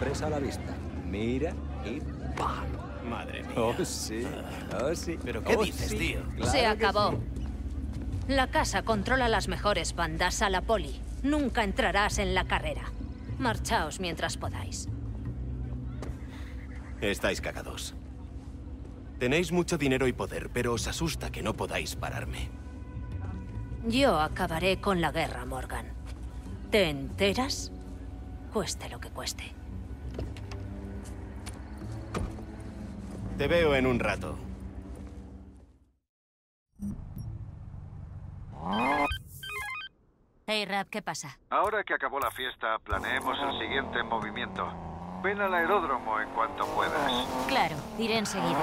presa a la vista. Mira y ¡pam! Madre mía. Oh, sí. Oh, sí. ¿Pero qué Oh, dices, sí. tío? Claro Se que acabó. sí. La casa controla las mejores bandas a la poli. Nunca entrarás en la carrera. Marchaos mientras podáis. Estáis cagados. Tenéis mucho dinero y poder, pero os asusta que no podáis pararme. Yo acabaré con la guerra, Morgan. ¿Te enteras? Cueste lo que cueste. Te veo en un rato. Hey, Rap, ¿qué pasa? Ahora que acabó la fiesta, planeemos el siguiente movimiento. Ven al aeródromo en cuanto puedas. Claro, iré enseguida.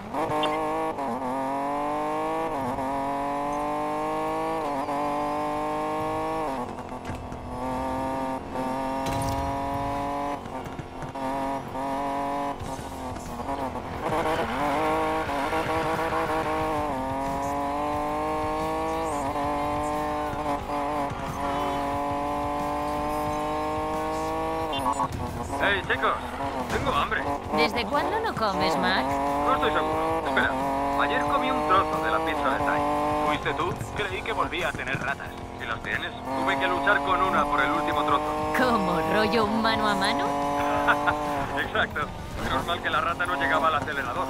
¡Hey, chicos! Tengo hambre. ¿Desde cuándo no comes, Mac? No estoy seguro. Espera. Ayer comí un trozo de la pizza de Thai. ¿Fuiste tú? Creí que volvía a tener ratas. ¿Y las tienes? Tuve que luchar con una por el último trozo. ¿Cómo? ¿Rollo un mano a mano? Exacto. Menos mal que la rata no llegaba al acelerador.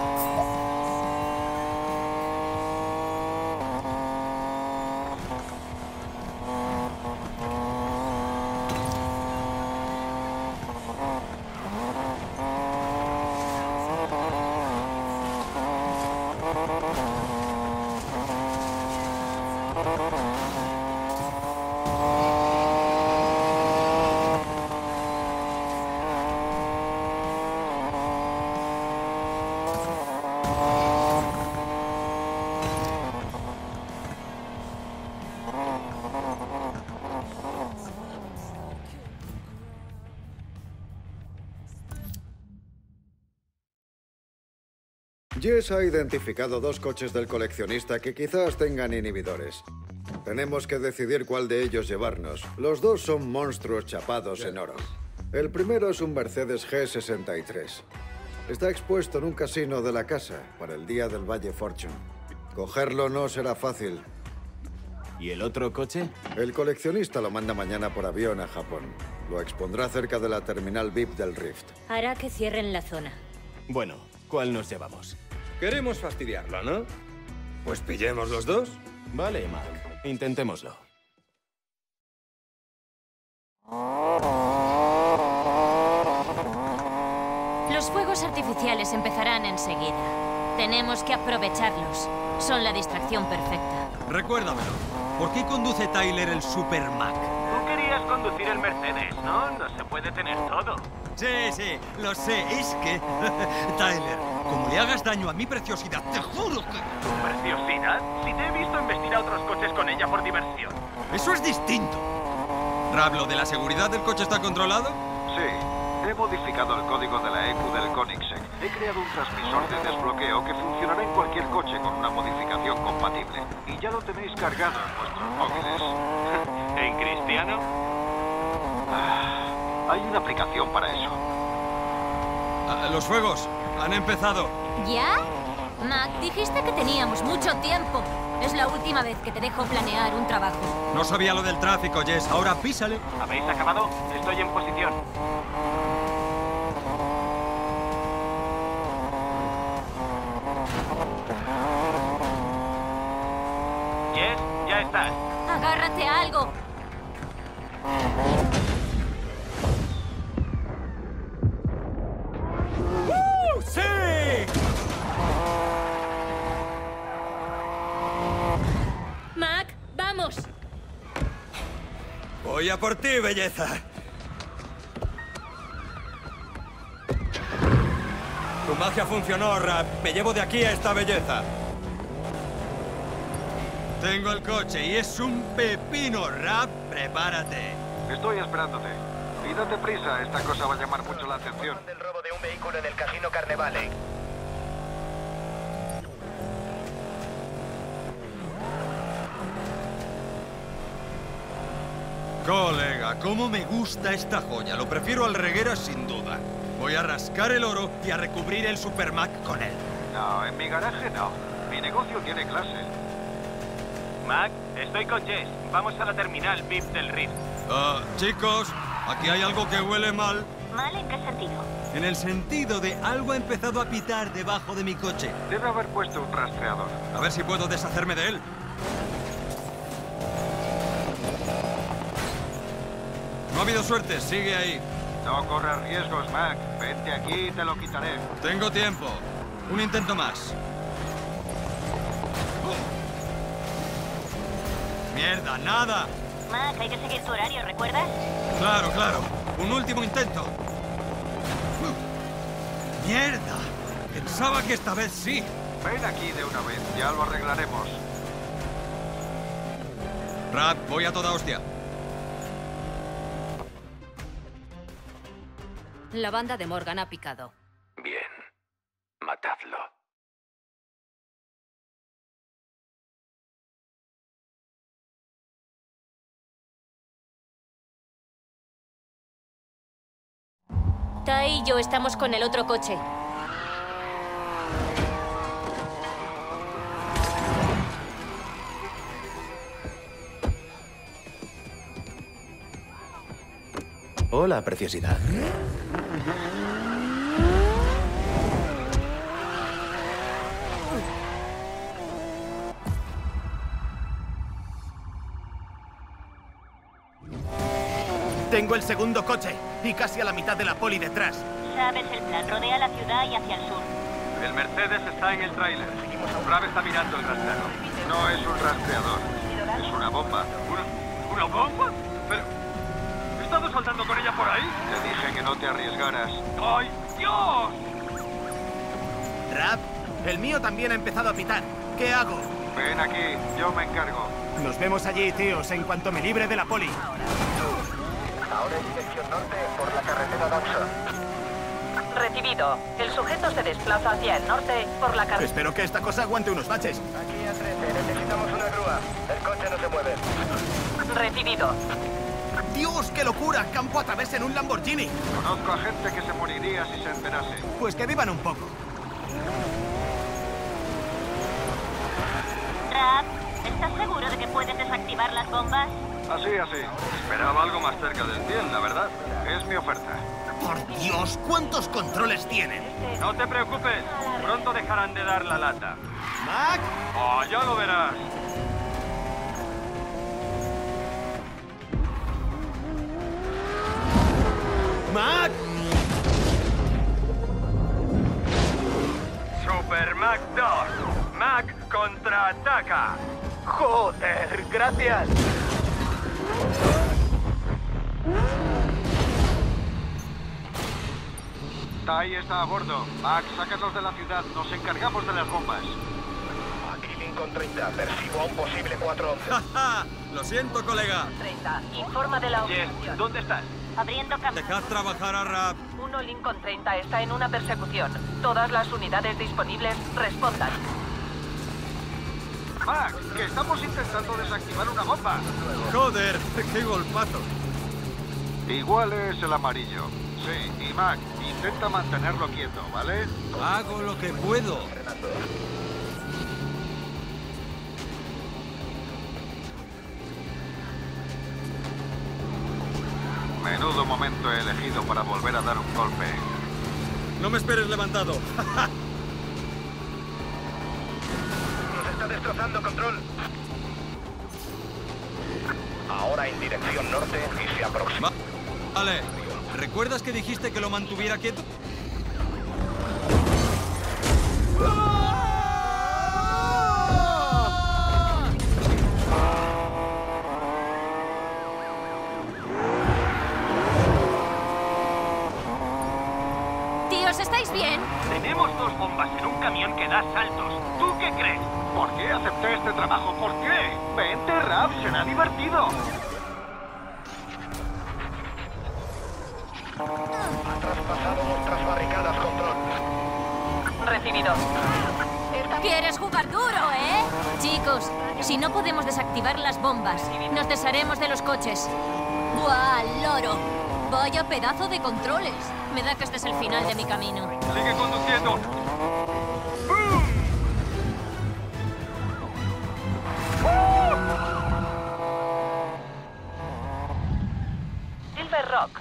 Jess ha identificado dos coches del coleccionista que quizás tengan inhibidores. Tenemos que decidir cuál de ellos llevarnos. Los dos son monstruos chapados en oro. El primero es un Mercedes G63. Está expuesto en un casino de la casa para el día del Valle Fortune. Cogerlo no será fácil. ¿Y el otro coche? El coleccionista lo manda mañana por avión a Japón. Lo expondrá cerca de la terminal VIP del Rift. Hará que cierren la zona. Bueno, ¿cuál nos llevamos? Queremos fastidiarlo, ¿no? Pues pillemos los dos. Vale, Mac. Intentémoslo. Los fuegos artificiales empezarán enseguida. Tenemos que aprovecharlos. Son la distracción perfecta. Recuérdamelo. ¿Por qué conduce Tyler el Super Mac? Tú querías conducir el Mercedes, ¿no? No se puede tener todo. Sí, lo sé. Es que... Tyler, como le hagas daño a mi preciosidad, te juro que... ¿Tu preciosidad? Si te he visto embestir a otros coches con ella por diversión. Eso es distinto. Rab, ¿lo de la seguridad del coche está controlado? Sí. He modificado el código de la EQ del Koenigsegg. He creado un transmisor de desbloqueo que funcionará en cualquier coche con una modificación compatible. Y ya lo tenéis cargado en vuestros móviles. ¿En cristiano? Hay una aplicación para eso. Los fuegos han empezado. ¿Ya? Mac, dijiste que teníamos mucho tiempo. Es la última vez que te dejo planear un trabajo. No sabía lo del tráfico, Jess. Ahora písale. ¿Habéis acabado? Estoy en posición. Yes, ya estás. Agárrate a algo. ¡Sí! Mac, vamos. Voy a por ti, belleza. Tu magia funcionó, Rap. Me llevo de aquí a esta belleza. Tengo el coche y es un pepino, Rap. Prepárate. Estoy esperándote. Y date prisa, esta cosa va a llamar mucho la atención. Del robo de un vehículo en el Casino Carnevale. Colega, cómo me gusta esta joya. Lo prefiero al reguera sin duda. Voy a rascar el oro y a recubrir el Super Mac con él. No, en mi garaje no. Mi negocio tiene clase. Mac, estoy con Jess. Vamos a la terminal VIP del Rift. Chicos, aquí hay algo que huele mal. ¿Mal en qué sentido? En el sentido de algo ha empezado a pitar debajo de mi coche. Debe haber puesto un rastreador. A ver si puedo deshacerme de él. No ha habido suerte, sigue ahí. No corras riesgos, Mac. Vente aquí y te lo quitaré. Tengo tiempo. Un intento más. ¡Mierda, nada! Mac, hay que seguir tu horario, ¿recuerdas? Claro, claro. Un último intento. ¡Mierda! Pensaba que esta vez sí. Ven aquí de una vez, ya lo arreglaremos. Rap, voy a toda hostia. La banda de Morgan ha picado. Bien. Matadlo. Tai y yo estamos con el otro coche. Hola, preciosidad. Tengo el segundo coche y casi a la mitad de la poli detrás. Sabes el plan, rodea la ciudad y hacia el sur. El Mercedes está en el tráiler. Rab está mirando el rastreo. No es un rastreador. Es una bomba. ¿Una bomba? Pero... ¿he estado saltando con ella por ahí? Te dije que no te arriesgaras. ¡Ay, Dios! Rap, el mío también ha empezado a pitar. ¿Qué hago? Ven aquí, yo me encargo. Nos vemos allí, tíos, en cuanto me libre de la poli. Ahora en dirección norte por la carretera Dawson. Recibido. El sujeto se desplaza hacia el norte por la carretera. Espero que esta cosa aguante unos baches. Aquí a 13, necesitamos una grúa. El coche no se mueve. Recibido. ¡Dios, qué locura! Campo a través en un Lamborghini. Conozco a gente que se moriría si se enterase. Pues que vivan un poco. Rap, ¿estás seguro de que pueden desactivar las bombas? Así. Esperaba algo más cerca del 100, la verdad. Es mi oferta. ¡Por Dios! ¿Cuántos controles tienen? No te preocupes. Pronto dejarán de dar la lata. ¡Mac! ¡Oh, ya lo verás! ¡Mac! Super Mac 2. Mac contraataca. ¡Joder! ¡Gracias! Tai está a bordo. Mac, sácanos de la ciudad. Nos encargamos de las bombas. Aquí Lincoln 30. Percibo a un posible 411. ¡Ja, ja! Lo siento, colega. 30. Informa de la Yes, operación. ¿dónde estás? Abriendo campo. Dejad trabajar a Rap. 1 Lincoln 30 está en una persecución. Todas las unidades disponibles respondan. Mac, que estamos intentando desactivar una bomba. Joder, qué golpazo. Igual es el amarillo. Sí, y Mac, intenta mantenerlo quieto, ¿vale? Hago lo que puedo. Menudo momento he elegido para volver a dar un golpe. No me esperes levantado. Nos está destrozando, control. Ahora en dirección norte y se aproxima. Vale. ¿Recuerdas que dijiste que lo mantuviera quieto? Tíos, ¿estáis bien? Tenemos 2 bombas en un camión que da saltos. ¿Tú qué crees? ¿Por qué acepté este trabajo? ¿Por qué? Vente, Rap, será divertido. Ha traspasado nuestras barricadas, control. Recibido. ¿Quieres jugar duro, Chicos, si no podemos desactivar las bombas, nos desharemos de los coches. ¡Guau, loro! Vaya pedazo de controles. Me da que este es el final de mi camino. Sigue conduciendo. Silver Rock.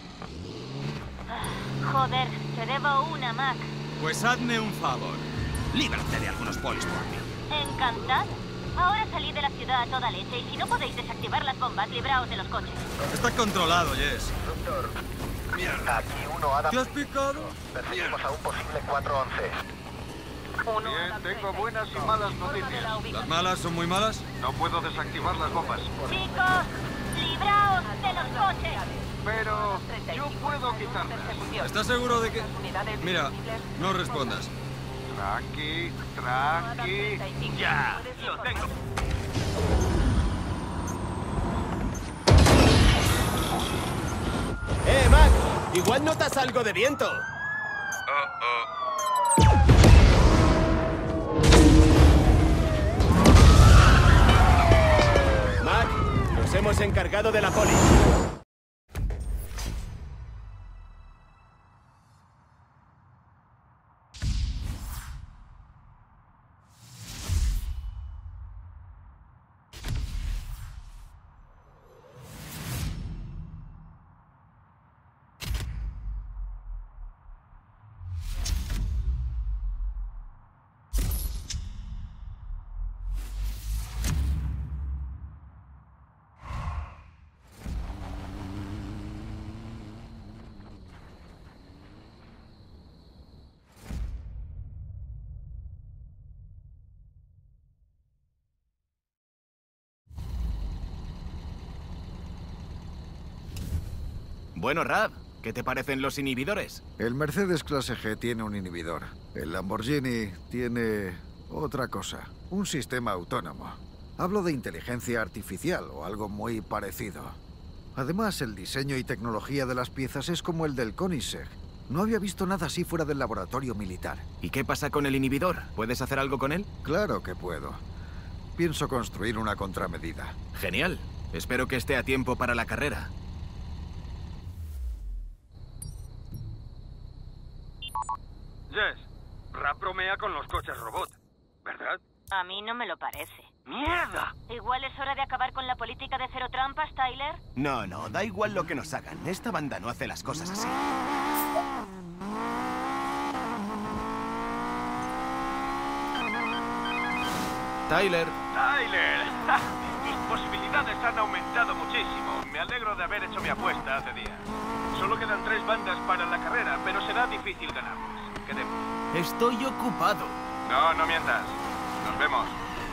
Joder, te debo una, Mac. Pues hazme un favor. Líbrate de algunos polis por mí. Encantado. Ahora salid de la ciudad a toda leche y si no podéis desactivar las bombas, libraos de los coches. Está controlado, Jess. Doctor, Mierda. aquí uno ha ¿Te has picado? Perseguimos a un posible 411. Bien, tengo buenas y malas noticias. ¿Las malas son muy malas? No puedo desactivar las bombas. Chicos, libraos de los coches. Pero yo puedo quitarlas. ¿Estás seguro de que...? Mira, no respondas. Tranqui, tranqui. Ya, lo tengo. Mac, igual notas algo de viento. Mac, nos hemos encargado de la poli. Bueno, Rab, ¿qué te parecen los inhibidores? El Mercedes Clase G tiene un inhibidor. El Lamborghini tiene otra cosa. Un sistema autónomo. Hablo de inteligencia artificial o algo muy parecido. Además, el diseño y tecnología de las piezas es como el del Koenigsegg. No había visto nada así fuera del laboratorio militar. ¿Y qué pasa con el inhibidor? ¿Puedes hacer algo con él? Claro que puedo. Pienso construir una contramedida. Genial. Espero que esté a tiempo para la carrera. Jess, Rap bromea con los coches robot, ¿verdad? A mí no me lo parece. ¡Mierda! Igual es hora de acabar con la política de cero trampas, Tyler. No, da igual lo que nos hagan. Esta banda no hace las cosas así. Tyler. ¡Tyler! Tus posibilidades han aumentado muchísimo. Me alegro de haber hecho mi apuesta hace días. Solo quedan 3 bandas para la carrera, pero será difícil ganarlas. Quedemos. Estoy ocupado. No mientas. Nos vemos.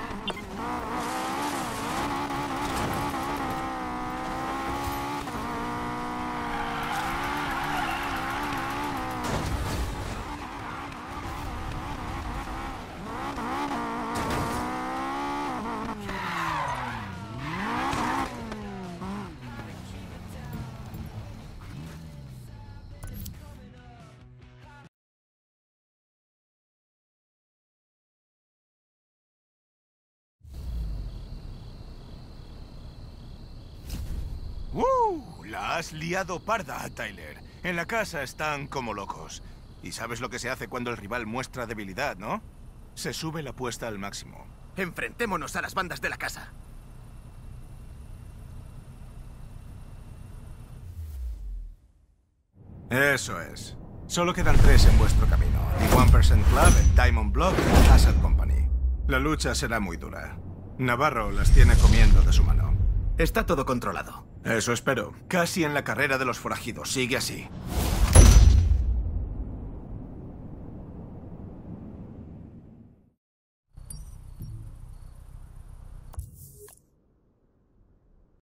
La has liado parda, Tyler. En la casa están como locos. Y sabes lo que se hace cuando el rival muestra debilidad, ¿no? Se sube la apuesta al máximo. Enfrentémonos a las bandas de la casa. Eso es. Solo quedan 3 en vuestro camino. The 1% Club, el Diamond Block y la Hazard Company. La lucha será muy dura. Navarro las tiene comiendo de su mano. Está todo controlado. Eso espero. Casi en la carrera de los forajidos. Sigue así.